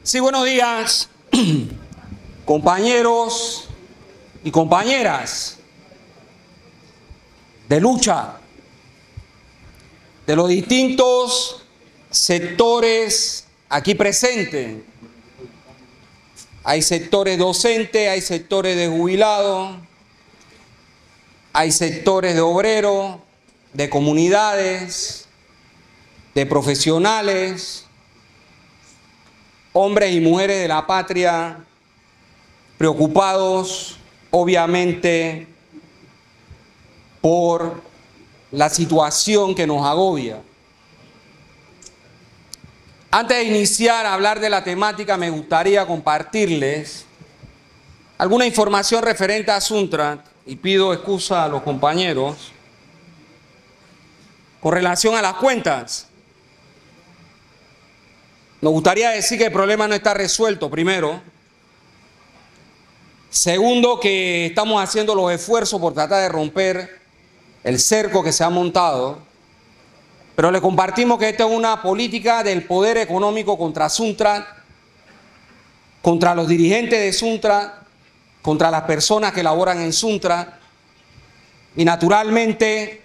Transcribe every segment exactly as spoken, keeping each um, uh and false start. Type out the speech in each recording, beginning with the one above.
Sí, buenos días, compañeros y compañeras de lucha de los distintos sectores aquí presentes. Hay sectores docentes, hay sectores de jubilados, hay sectores de obreros, de comunidades, de profesionales, hombres y mujeres de la patria, preocupados obviamente por la situación que nos agobia. Antes de iniciar a hablar de la temática, me gustaría compartirles alguna información referente a Suntrat, y pido excusa a los compañeros, con relación a las cuentas. Nos gustaría decir que el problema no está resuelto, primero. Segundo, que estamos haciendo los esfuerzos por tratar de romper el cerco que se ha montado. Pero le compartimos que esta es una política del poder económico contra Suntrat, contra los dirigentes de Suntrat, contra las personas que laboran en Suntrat. Y naturalmente,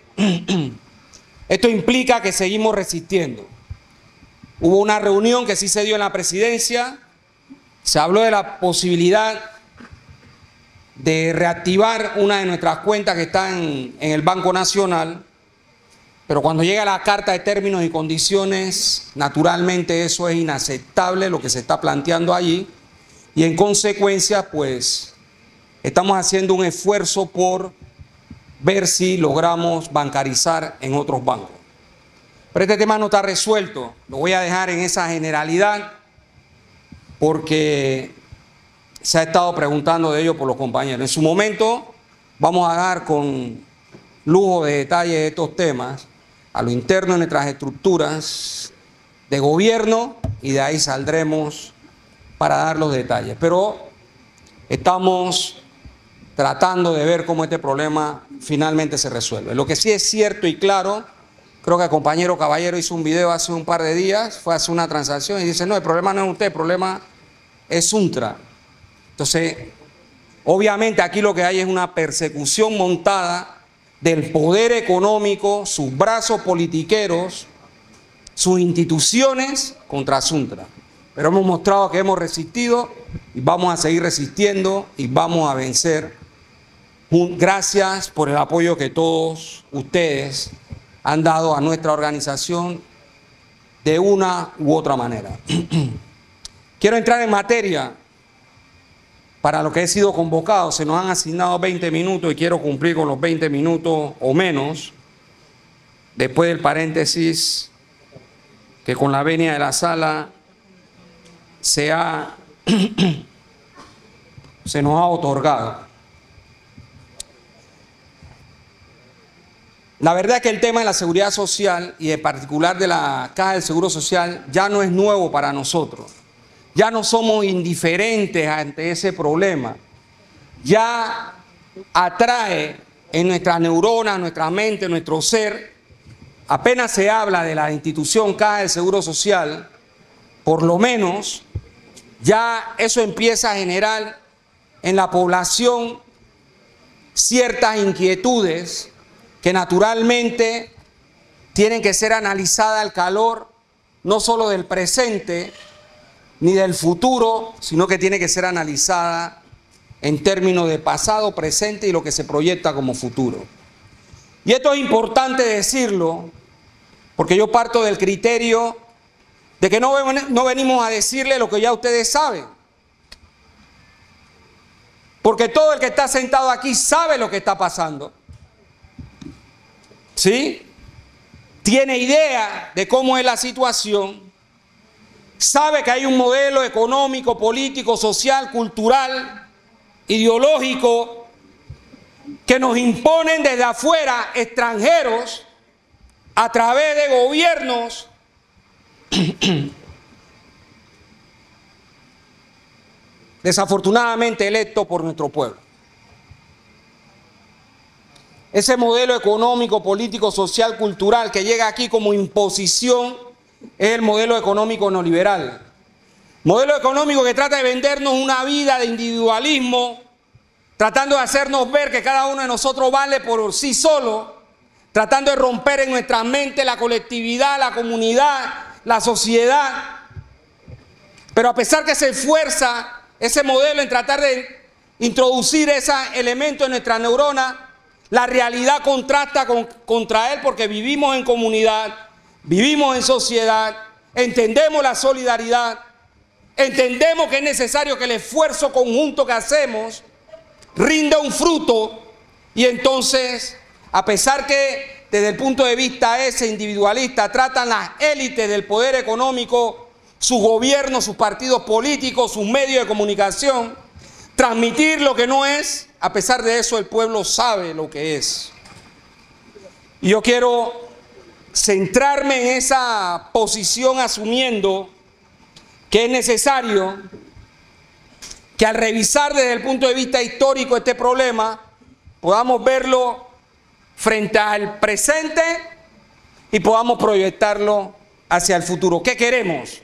esto implica que seguimos resistiendo. Hubo una reunión que sí se dio en la presidencia, se habló de la posibilidad de reactivar una de nuestras cuentas que está en, en el Banco Nacional, pero cuando llega la carta de términos y condiciones, naturalmente eso es inaceptable lo que se está planteando allí, y en consecuencia pues estamos haciendo un esfuerzo por ver si logramos bancarizar en otros bancos. Pero este tema no está resuelto, lo voy a dejar en esa generalidad porque se ha estado preguntando de ello por los compañeros. En su momento vamos a dar con lujo de detalle de estos temas a lo interno de nuestras estructuras de gobierno y de ahí saldremos para dar los detalles. Pero estamos tratando de ver cómo este problema finalmente se resuelve. Lo que sí es cierto y claro, creo que el compañero Caballero hizo un video hace un par de días, fue a hacer una transacción y dice, no, el problema no es usted, el problema es Suntrat. Entonces, obviamente aquí lo que hay es una persecución montada del poder económico, sus brazos politiqueros, sus instituciones contra Suntrat. Pero hemos mostrado que hemos resistido y vamos a seguir resistiendo y vamos a vencer. Gracias por el apoyo que todos ustedes han dado a nuestra organización de una u otra manera. Quiero entrar en materia para lo que he sido convocado. Se nos han asignado veinte minutos y quiero cumplir con los veinte minutos o menos. Después del paréntesis que con la venia de la sala se, ha, se nos ha otorgado. La verdad es que el tema de la seguridad social y en particular de la Caja del Seguro Social ya no es nuevo para nosotros. Ya no somos indiferentes ante ese problema. Ya atrae en nuestras neuronas, nuestra mente, nuestro ser. Apenas se habla de la institución Caja del Seguro Social, por lo menos ya eso empieza a generar en la población ciertas inquietudes que naturalmente tienen que ser analizadas al calor no solo del presente ni del futuro, sino que tiene que ser analizada en términos de pasado, presente y lo que se proyecta como futuro. Y esto es importante decirlo, porque yo parto del criterio de que no, no venimos a decirle lo que ya ustedes saben. Porque todo el que está sentado aquí sabe lo que está pasando. ¿Sí? Tiene idea de cómo es la situación. Sabe que hay un modelo económico, político, social, cultural, ideológico que nos imponen desde afuera extranjeros a través de gobiernos desafortunadamente electos por nuestro pueblo. Ese modelo económico, político, social, cultural que llega aquí como imposición es el modelo económico neoliberal. Modelo económico que trata de vendernos una vida de individualismo, tratando de hacernos ver que cada uno de nosotros vale por sí solo, tratando de romper en nuestra mente la colectividad, la comunidad, la sociedad. Pero a pesar que se esfuerza ese modelo en tratar de introducir ese elemento en nuestra neurona, la realidad contrasta con, contra él, porque vivimos en comunidad, vivimos en sociedad, entendemos la solidaridad, entendemos que es necesario que el esfuerzo conjunto que hacemos rinda un fruto, y entonces, a pesar que desde el punto de vista ese individualista tratan las élites del poder económico, sus gobiernos, sus partidos políticos, sus medios de comunicación, transmitir lo que no es, a pesar de eso el pueblo sabe lo que es. Y yo quiero centrarme en esa posición asumiendo que es necesario que al revisar desde el punto de vista histórico este problema, podamos verlo frente al presente y podamos proyectarlo hacia el futuro. ¿Qué queremos?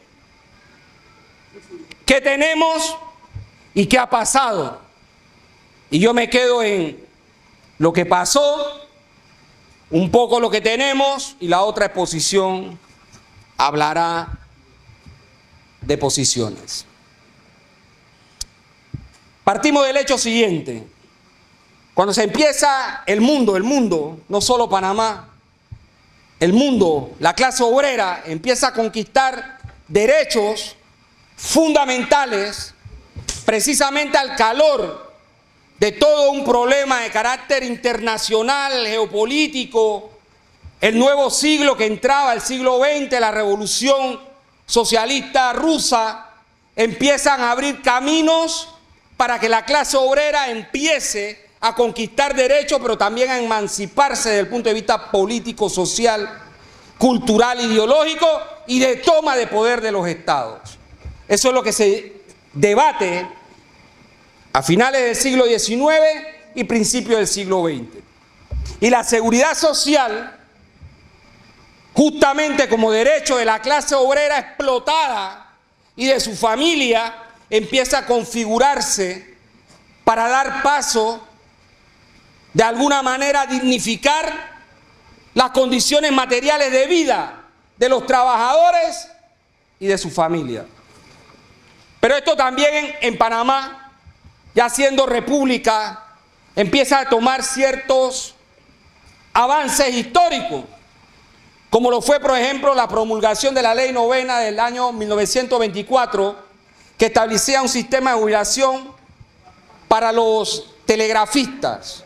¿Qué tenemos y qué ha pasado? Y yo me quedo en lo que pasó, un poco lo que tenemos, y la otra exposición hablará de posiciones. Partimos del hecho siguiente. Cuando se empieza el mundo, el mundo, no solo Panamá, el mundo, la clase obrera empieza a conquistar derechos fundamentales, precisamente al calor de todo un problema de carácter internacional, geopolítico, el nuevo siglo que entraba, el siglo veinte, la revolución socialista rusa, empiezan a abrir caminos para que la clase obrera empiece a conquistar derechos, pero también a emanciparse desde el punto de vista político, social, cultural, ideológico y de toma de poder de los estados. Eso es lo que se debate a finales del siglo diecinueve y principios del siglo veinte. Y la seguridad social, justamente como derecho de la clase obrera explotada y de su familia, empieza a configurarse para dar paso, de alguna manera, a dignificar las condiciones materiales de vida de los trabajadores y de su familia. Pero esto también en, en Panamá, ya siendo república, empieza a tomar ciertos avances históricos, como lo fue, por ejemplo, la promulgación de la Ley Novena del año mil novecientos veinticuatro, que establecía un sistema de jubilación para los telegrafistas.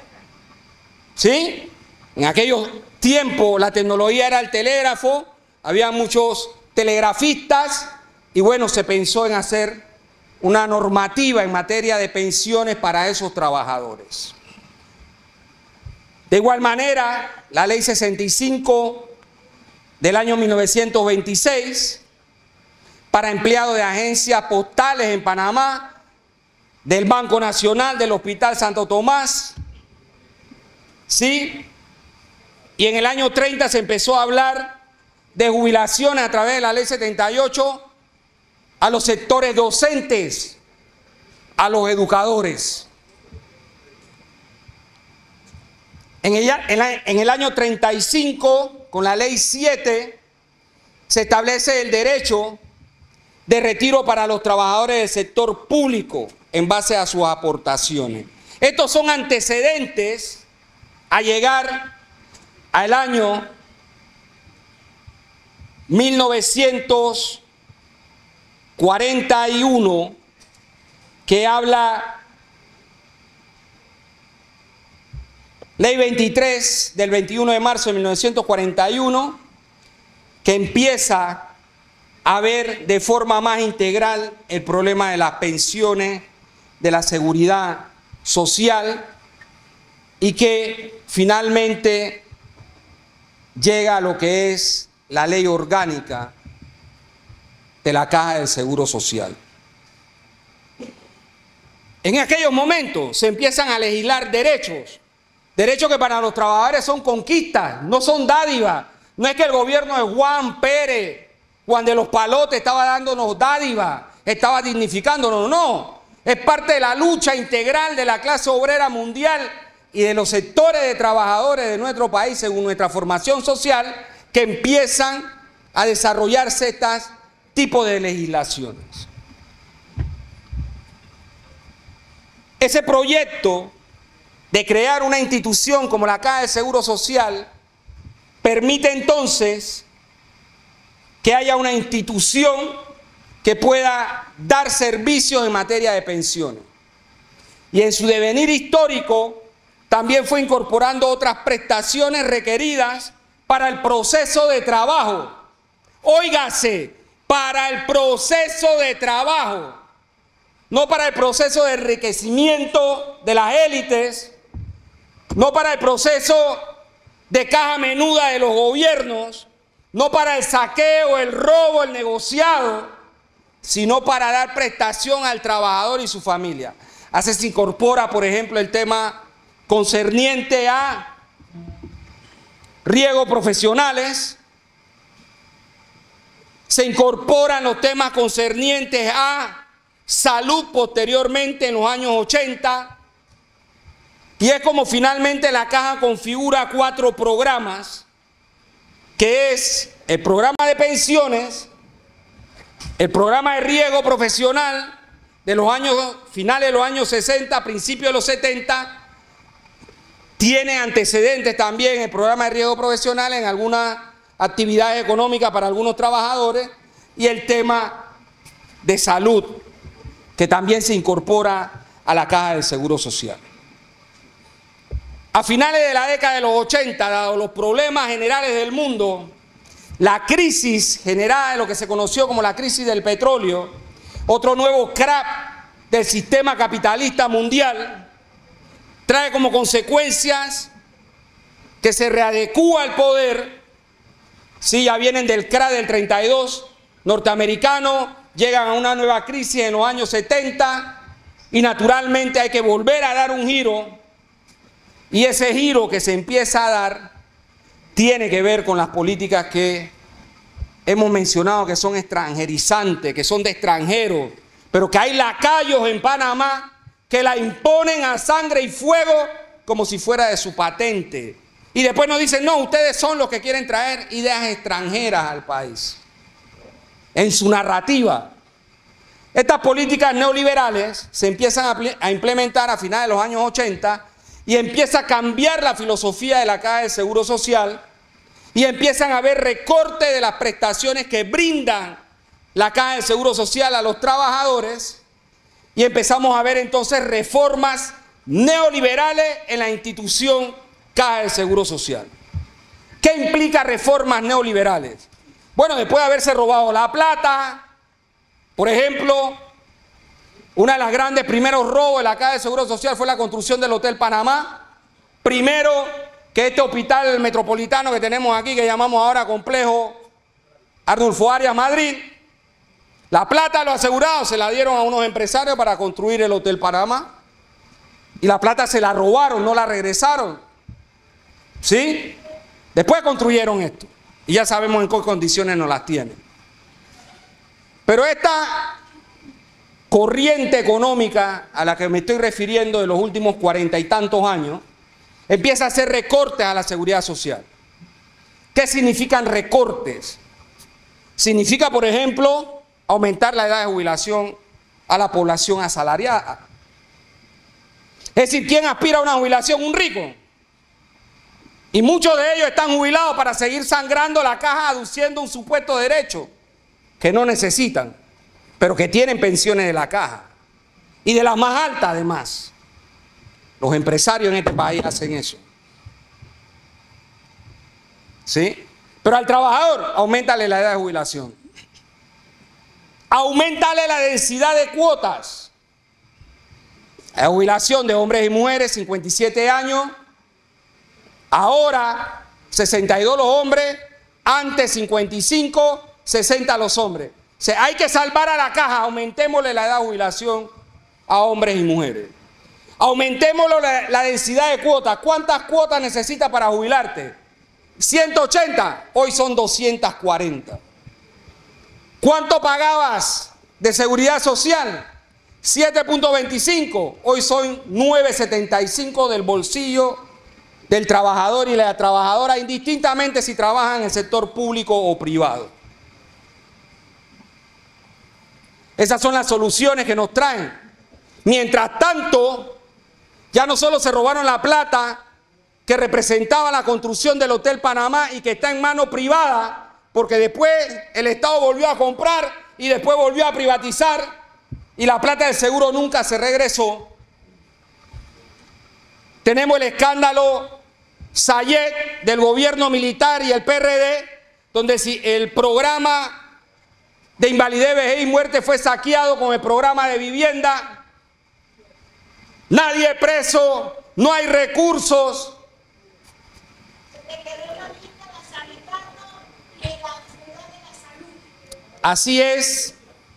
¿Sí? En aquellos tiempos la tecnología era el telégrafo, había muchos telegrafistas y bueno, se pensó en hacer una normativa en materia de pensiones para esos trabajadores. De igual manera, la Ley sesenta y cinco del año mil novecientos veintiséis, para empleados de agencias postales en Panamá, del Banco Nacional, del Hospital Santo Tomás, ¿sí? Y en el año treinta se empezó a hablar de jubilaciones a través de la Ley setenta y ocho a los sectores docentes, a los educadores. En el, en el año treinta y cinco, con la Ley siete, se establece el derecho de retiro para los trabajadores del sector público en base a sus aportaciones. Estos son antecedentes a llegar al año mil novecientos cuarenta y uno, que habla Ley veintitrés del veintiuno de marzo de mil novecientos cuarenta y uno, que empieza a ver de forma más integral el problema de las pensiones, de la seguridad social, y que finalmente llega a lo que es la ley orgánica de la Caja del Seguro Social. En aquellos momentos se empiezan a legislar derechos, derechos que para los trabajadores son conquistas, no son dádivas. No es que el gobierno de Juan Pérez Juan de los Palotes estaba dándonos dádiva, estaba dignificándonos. No, es parte de la lucha integral de la clase obrera mundial y de los sectores de trabajadores de nuestro país, según nuestra formación social, que empiezan a desarrollarse estos tipos de legislaciones. Ese proyecto de crear una institución como la Caja de Seguro Social permite entonces que haya una institución que pueda dar servicios en materia de pensiones. Y en su devenir histórico también fue incorporando otras prestaciones requeridas para el proceso de trabajo. Óigase, para el proceso de trabajo, no para el proceso de enriquecimiento de las élites, no para el proceso de caja menuda de los gobiernos, no para el saqueo, el robo, el negociado, sino para dar prestación al trabajador y su familia. Así se incorpora, por ejemplo, el tema concerniente a riesgos profesionales, se incorporan los temas concernientes a salud posteriormente en los años ochenta, y es como finalmente la caja configura cuatro programas, que es el programa de pensiones, el programa de riesgo profesional de los años finales de los años sesenta, principios de los setenta, tiene antecedentes también el programa de riesgo profesional en algunas actividades económicas para algunos trabajadores, y el tema de salud, que también se incorpora a la Caja del Seguro Social. A finales de la década de los ochenta, dado los problemas generales del mundo, la crisis generada en lo que se conoció como la crisis del petróleo, otro nuevo crack del sistema capitalista mundial, trae como consecuencias que se readecúa el poder. Sí, ya vienen del crack del treinta y dos norteamericano, llegan a una nueva crisis en los años setenta y naturalmente hay que volver a dar un giro, y ese giro que se empieza a dar tiene que ver con las políticas que hemos mencionado, que son extranjerizantes, que son de extranjeros, pero que hay lacayos en Panamá que la imponen a sangre y fuego como si fuera de su patente. Y después nos dicen, no, ustedes son los que quieren traer ideas extranjeras al país. En su narrativa. Estas políticas neoliberales se empiezan a implementar a finales de los años ochenta y empieza a cambiar la filosofía de la Caja de Seguro Social y empiezan a haber recortes de las prestaciones que brindan la Caja de Seguro Social a los trabajadores, y empezamos a ver entonces reformas neoliberales en la institución Caja de Seguro Social. ¿Qué implica reformas neoliberales? Bueno, después de haberse robado la plata, por ejemplo, uno de los grandes primeros robos de la Caja de Seguro Social fue la construcción del Hotel Panamá. Primero, que este hospital metropolitano que tenemos aquí, que llamamos ahora Complejo Arnulfo Arias Madrid, la plata de los asegurados se la dieron a unos empresarios para construir el Hotel Panamá, y la plata se la robaron, no la regresaron. ¿Sí? Después construyeron esto, y ya sabemos en qué condiciones nos las tienen. Pero esta corriente económica a la que me estoy refiriendo de los últimos cuarenta y tantos años, empieza a hacer recortes a la seguridad social. ¿Qué significan recortes? Significa, por ejemplo, aumentar la edad de jubilación a la población asalariada. Es decir, ¿quién aspira a una jubilación? Un rico. Y muchos de ellos están jubilados para seguir sangrando la caja, aduciendo un supuesto derecho que no necesitan, pero que tienen pensiones de la caja. Y de las más altas, además. Los empresarios en este país hacen eso. ¿Sí? Pero al trabajador, auméntale la edad de jubilación. Auméntale la densidad de cuotas. La jubilación de hombres y mujeres, cincuenta y siete años. Ahora, sesenta y dos los hombres. Antes, cincuenta y cinco, sesenta los hombres. O sea, hay que salvar a la caja. Aumentémosle la edad de jubilación a hombres y mujeres. Aumentémosle la, la densidad de cuotas. ¿Cuántas cuotas necesitas para jubilarte? ciento ochenta. Hoy son doscientas cuarenta. ¿Cuánto pagabas de seguridad social? siete punto veinticinco. Hoy son nueve punto setenta y cinco del bolsillo del trabajador y la trabajadora, indistintamente si trabajan en el sector público o privado. Esas son las soluciones que nos traen. Mientras tanto, ya no solo se robaron la plata que representaba la construcción del Hotel Panamá y que está en mano privada, porque después el Estado volvió a comprar y después volvió a privatizar y la plata del seguro nunca se regresó. Tenemos el escándalo Sayet del gobierno militar y el P R D, donde si el programa de invalidez, vejez y muerte fue saqueado con el programa de vivienda, nadie preso, no hay recursos. Así es.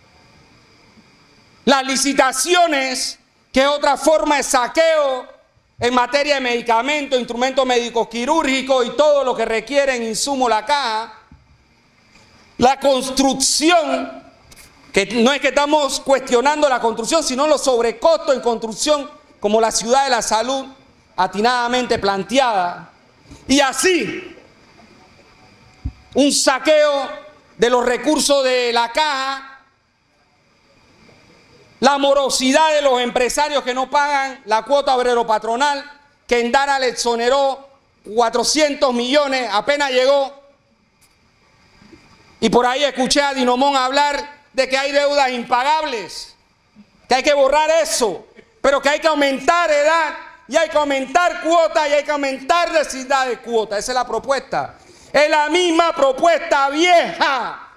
Las licitaciones, que es otra forma de saqueo en materia de medicamentos, instrumentos médicos quirúrgicos y todo lo que requiere en insumo la caja. La construcción, que no es que estamos cuestionando la construcción, sino los sobrecostos en construcción, como la ciudad de la salud, atinadamente planteada. Y así, un saqueo de los recursos de la caja, la morosidad de los empresarios que no pagan la cuota obrero patronal, que Endara le exoneró cuatrocientos millones, apenas llegó. Y por ahí escuché a Dinomón hablar de que hay deudas impagables, que hay que borrar eso, pero que hay que aumentar edad y hay que aumentar cuotas y hay que aumentar densidad de cuotas. Esa es la propuesta. Es la misma propuesta vieja,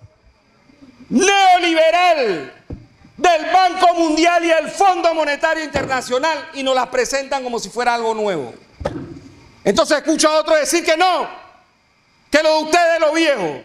neoliberal, del Banco Mundial y el Fondo Monetario Internacional, y nos las presentan como si fuera algo nuevo. Entonces escucho a otros decir que no, que lo de ustedes es lo viejo,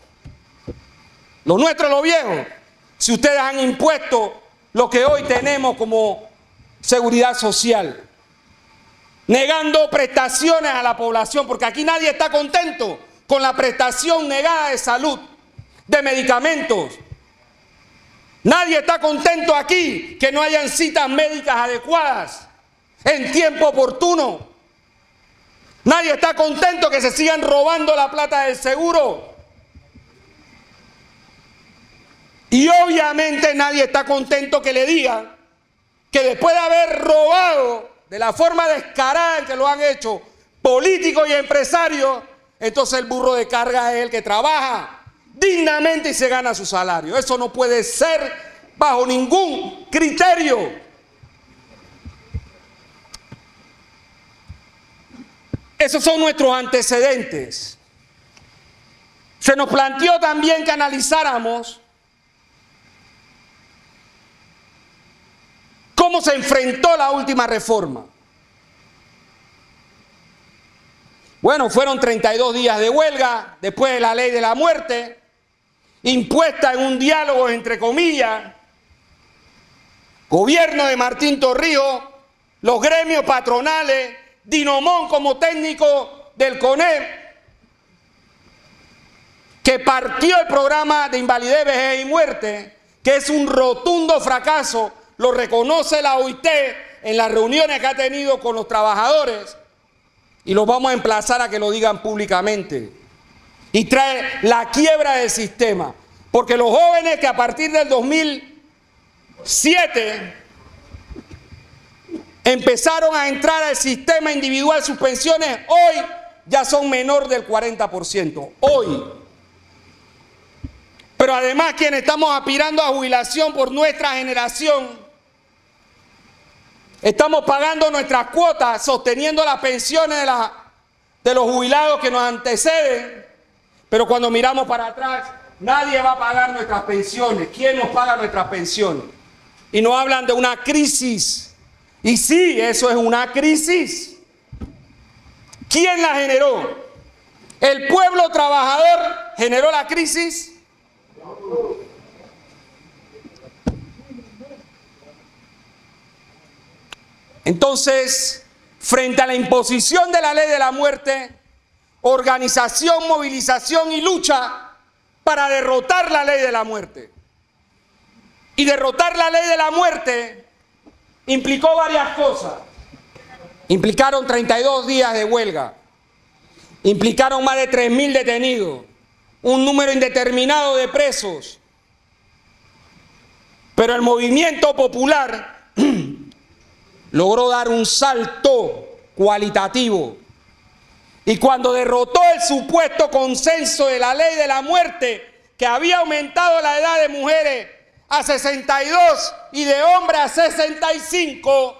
lo nuestro es lo viejo. Si ustedes han impuesto lo que hoy tenemos como seguridad social, negando prestaciones a la población, porque aquí nadie está contento con la prestación negada de salud, de medicamentos. Nadie está contento aquí que no hayan citas médicas adecuadas en tiempo oportuno. Nadie está contento que se sigan robando la plata del seguro. Y obviamente nadie está contento que le digan que después de haber robado de la forma descarada en que lo han hecho políticos y empresarios, entonces el burro de carga es el que trabaja dignamente y se gana su salario. Eso no puede ser bajo ningún criterio. Esos son nuestros antecedentes. Se nos planteó también que analizáramos cómo se enfrentó la última reforma. Bueno, fueron treinta y dos días de huelga después de la ley de la muerte, impuesta en un diálogo entre comillas, gobierno de Martín Torrijos, los gremios patronales, Dinomón como técnico del CONEP, que partió el programa de invalidez, vejez y muerte, que es un rotundo fracaso, lo reconoce la O I T en las reuniones que ha tenido con los trabajadores, y los vamos a emplazar a que lo digan públicamente. Y trae la quiebra del sistema, porque los jóvenes que a partir del dos mil siete empezaron a entrar al sistema individual, sus pensiones hoy ya son menor del cuarenta por ciento, hoy. Pero además quienes estamos aspirando a jubilación por nuestra generación, estamos pagando nuestras cuotas, sosteniendo las pensiones de, la, de los jubilados que nos anteceden, pero cuando miramos para atrás, nadie va a pagar nuestras pensiones. ¿Quién nos paga nuestras pensiones? Y nos hablan de una crisis. Y sí, eso es una crisis. ¿Quién la generó? ¿El pueblo trabajador generó la crisis? Entonces, frente a la imposición de la ley de la muerte, organización, movilización y lucha, para derrotar la ley de la muerte. Y derrotar la ley de la muerte implicó varias cosas. Implicaron treinta y dos días de huelga, implicaron más de tres mil detenidos, un número indeterminado de presos. Pero el movimiento popular logró dar un salto cualitativo. Y cuando derrotó el supuesto consenso de la ley de la muerte, que había aumentado la edad de mujeres a sesenta y dos y de hombres a sesenta y cinco,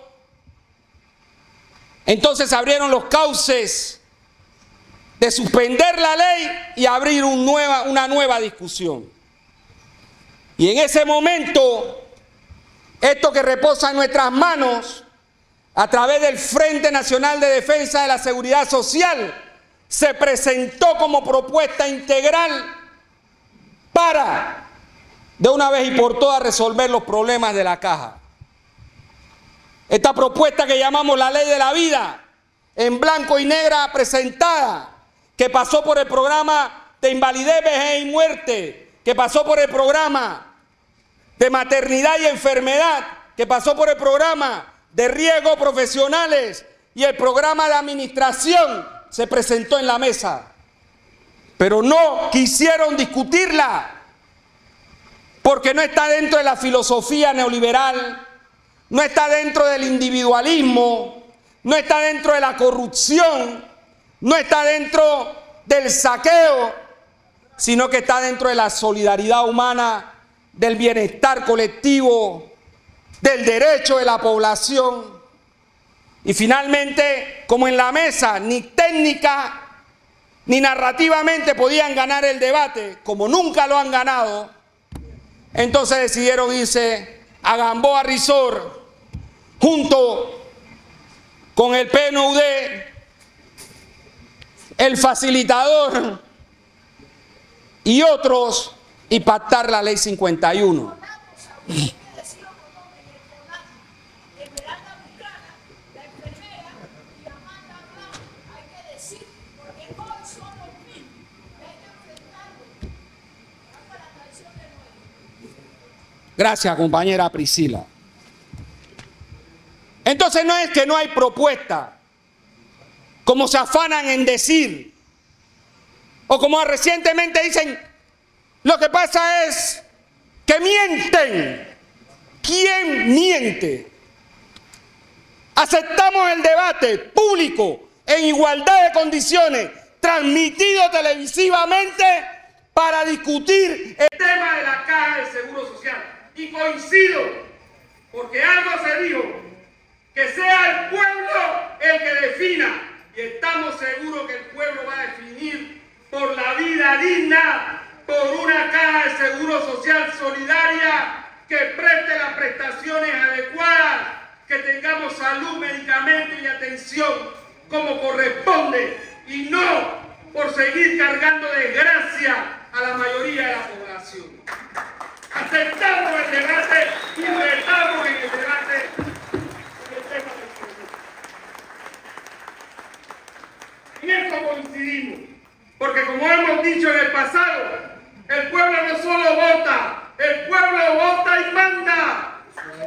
entonces abrieron los cauces de suspender la ley y abrir un nueva, una nueva discusión. Y en ese momento, esto que reposa en nuestras manos, a través del Frente Nacional de Defensa de la Seguridad Social, se presentó como propuesta integral para, de una vez y por todas, resolver los problemas de la caja. Esta propuesta que llamamos la Ley de la Vida, en blanco y negra presentada, que pasó por el programa de invalidez, vejez y muerte, que pasó por el programa de maternidad y enfermedad, que pasó por el programa de riesgos profesionales y el programa de administración, se presentó en la mesa. Pero no quisieron discutirla, porque no está dentro de la filosofía neoliberal, no está dentro del individualismo, no está dentro de la corrupción, no está dentro del saqueo, sino que está dentro de la solidaridad humana, del bienestar colectivo, del derecho de la población. Y finalmente, como en la mesa ni técnica ni narrativamente podían ganar el debate, como nunca lo han ganado, entonces decidieron irse a Gamboa Resort junto con el P N U D, el facilitador y otros, y pactar la ley cincuenta y uno. Gracias, compañera Priscila. Entonces no es que no hay propuesta, como se afanan en decir, o como recientemente dicen, lo que pasa es que mienten. ¿Quién miente? Aceptamos el debate público en igualdad de condiciones, transmitido televisivamente para discutir el tema de la caja del Seguro Social. Y coincido, porque algo se dijo, que sea el pueblo el que defina, y estamos seguros que el pueblo va a definir por la vida digna, por una caja de seguro social solidaria que preste las prestaciones adecuadas, que tengamos salud, medicamentos y atención como corresponde, y no por seguir cargando desgracia a la mayoría de la población. Aceptamos el debate y retamos en el debate el tema del En eso coincidimos, porque como hemos dicho en el pasado, el pueblo no solo vota, el pueblo vota y manda.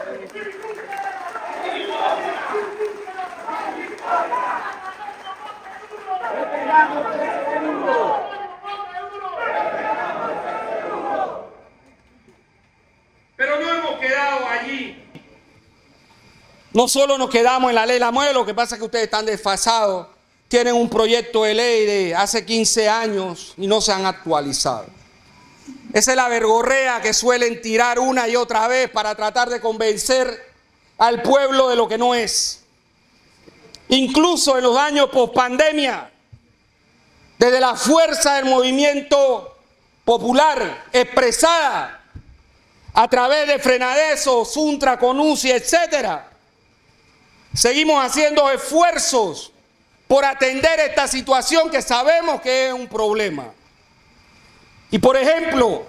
Pero no hemos quedado allí. No solo nos quedamos en la ley de la muerte, lo que pasa es que ustedes están desfasados, tienen un proyecto de ley de hace quince años y no se han actualizado. Esa es la verborrea que suelen tirar una y otra vez para tratar de convencer al pueblo de lo que no es. Incluso en los años pospandemia, desde la fuerza del movimiento popular expresada a través de Frenadeso, Suntra, Conusi, etcétera, seguimos haciendo esfuerzos por atender esta situación que sabemos que es un problema. Y por ejemplo,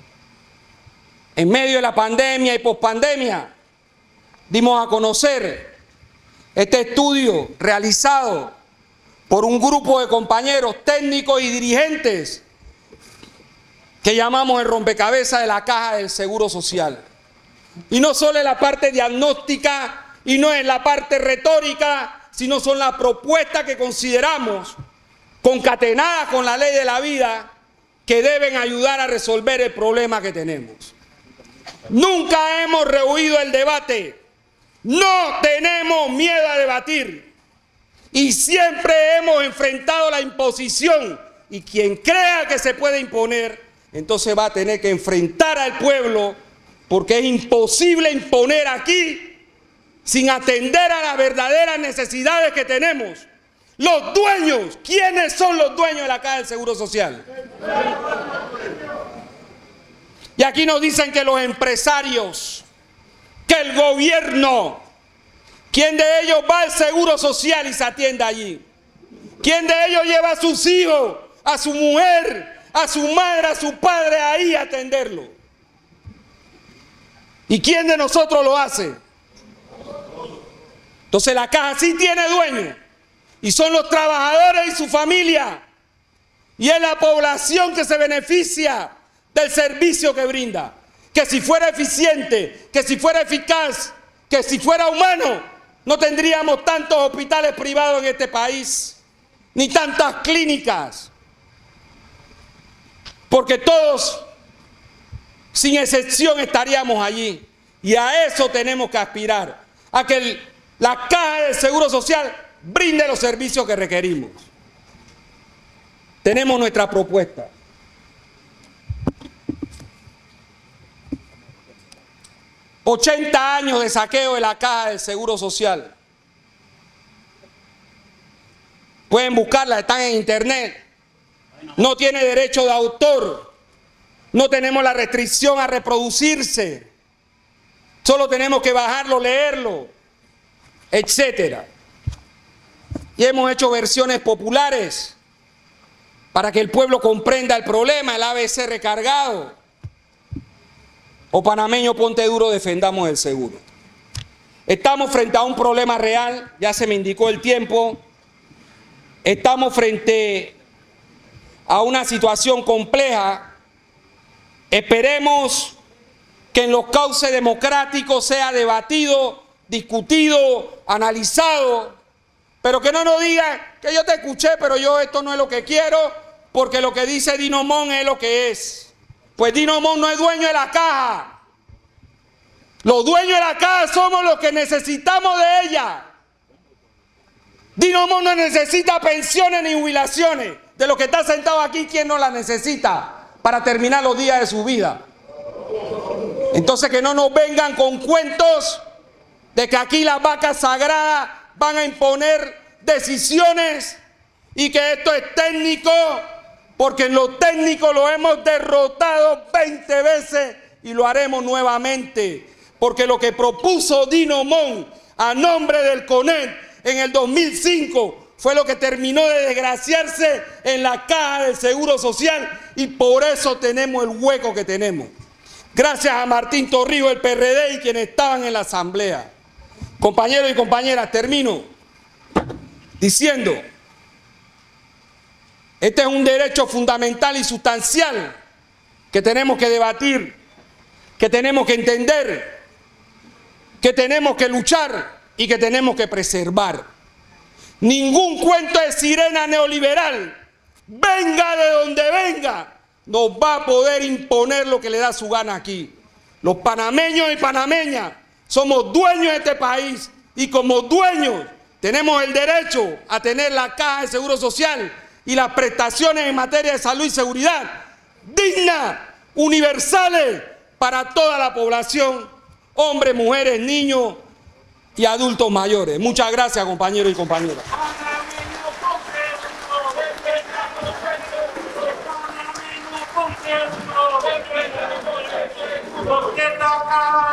en medio de la pandemia y pospandemia, dimos a conocer este estudio realizado por un grupo de compañeros técnicos y dirigentes que llamamos el rompecabezas de la caja del Seguro Social. Y no solo es la parte diagnóstica y no es la parte retórica, sino son las propuestas que consideramos concatenadas con la ley de la vida que deben ayudar a resolver el problema que tenemos. Nunca hemos rehuido el debate, no tenemos miedo a debatir y siempre hemos enfrentado la imposición, y quien crea que se puede imponer, entonces va a tener que enfrentar al pueblo, porque es imposible imponer aquí sin atender a las verdaderas necesidades que tenemos. Los dueños, ¿quiénes son los dueños de la Caja del Seguro Social? Y aquí nos dicen que los empresarios, que el gobierno, ¿quién de ellos va al Seguro Social y se atiende allí? ¿Quién de ellos lleva a sus hijos, a su mujer, a su madre, a su padre ahí a atenderlo? ¿Y quién de nosotros lo hace? Entonces la caja sí tiene dueño, y son los trabajadores y su familia, y es la población que se beneficia del servicio que brinda. Que si fuera eficiente, que si fuera eficaz, que si fuera humano, no tendríamos tantos hospitales privados en este país, ni tantas clínicas, porque todos, sin excepción, estaríamos allí. Y a eso tenemos que aspirar, a que el, la Caja del Seguro Social brinde los servicios que requerimos. Tenemos nuestra propuesta. ochenta años de saqueo de la Caja del Seguro Social. Pueden buscarla, están en internet. No tiene derecho de autor. No tenemos la restricción a reproducirse. Solo tenemos que bajarlo, leerlo, etcétera. Y hemos hecho versiones populares para que el pueblo comprenda el problema, el A B C recargado. O panameño, ponte duro, defendamos el seguro. Estamos frente a un problema real, ya se me indicó el tiempo. Estamos frente a una situación compleja. Esperemos que en los cauces democráticos sea debatido, discutido, analizado, pero que no nos digan que yo te escuché, pero yo esto no es lo que quiero, porque lo que dice Dino Mon es lo que es. Pues Dino Mon no es dueño de la caja. Los dueños de la caja somos los que necesitamos de ella. Dino Mon no necesita pensiones ni jubilaciones. De los que está sentado aquí, ¿quién no la necesita para terminar los días de su vida? Entonces que no nos vengan con cuentos de que aquí las vacas sagradas van a imponer decisiones y que esto es técnico, porque en lo técnico lo hemos derrotado veinte veces y lo haremos nuevamente, porque lo que propuso Dino Mon a nombre del CONET en el dos mil cinco fue lo que terminó de desgraciarse en la Caja del Seguro Social, y por eso tenemos el hueco que tenemos. Gracias a Martín Torrijos, el P R D y quienes estaban en la asamblea. Compañeros y compañeras, termino diciendo, este es un derecho fundamental y sustancial que tenemos que debatir, que tenemos que entender, que tenemos que luchar y que tenemos que preservar. Ningún cuento de sirena neoliberal, venga de donde venga, nos va a poder imponer lo que le da su gana aquí. Los panameños y panameñas somos dueños de este país, y como dueños tenemos el derecho a tener la Caja de Seguro Social y las prestaciones en materia de salud y seguridad dignas, universales para toda la población, hombres, mujeres, niños y adultos mayores. Muchas gracias, compañeros y compañeras. Porque la